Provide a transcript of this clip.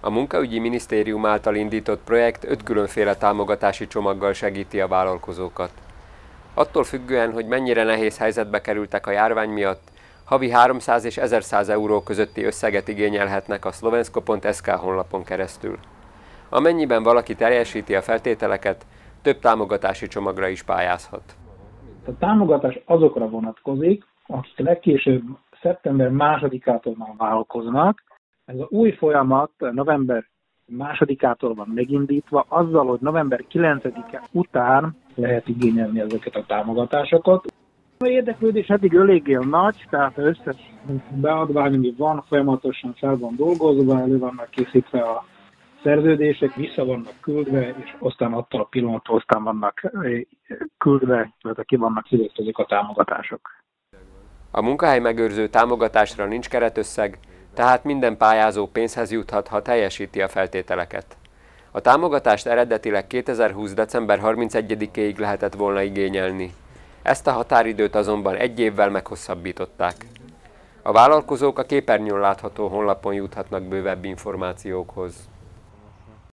A Munkaügyi Minisztérium által indított projekt 5 különféle támogatási csomaggal segíti a vállalkozókat. Attól függően, hogy mennyire nehéz helyzetbe kerültek a járvány miatt, havi 300 és 1100 euró közötti összeget igényelhetnek a slovensko.sk honlapon keresztül. Amennyiben valaki teljesíti a feltételeket, több támogatási csomagra is pályázhat. A támogatás azokra vonatkozik, akik legkésőbb szeptember 2-ától már vállalkoznak. Ez az új folyamat november 2-ától van megindítva, azzal, hogy november 9-e után lehet igényelni ezeket a támogatásokat. A érdeklődés eddig eléggé nagy, tehát összes beadvány, ami van, folyamatosan fel van dolgozva, elő vannak készítve a szerződések, vissza vannak küldve, és aztán attól a pillanattól aztán vannak küldve, illetve ki vannak fizetve ezek a támogatások. A munkahely megőrző támogatásra nincs keretösszeg, tehát minden pályázó pénzhez juthat, ha teljesíti a feltételeket. A támogatást eredetileg 2020. december 31-ig lehetett volna igényelni. Ezt a határidőt azonban 1 évvel meghosszabbították. A vállalkozók a képernyőn látható honlapon juthatnak bővebb információkhoz.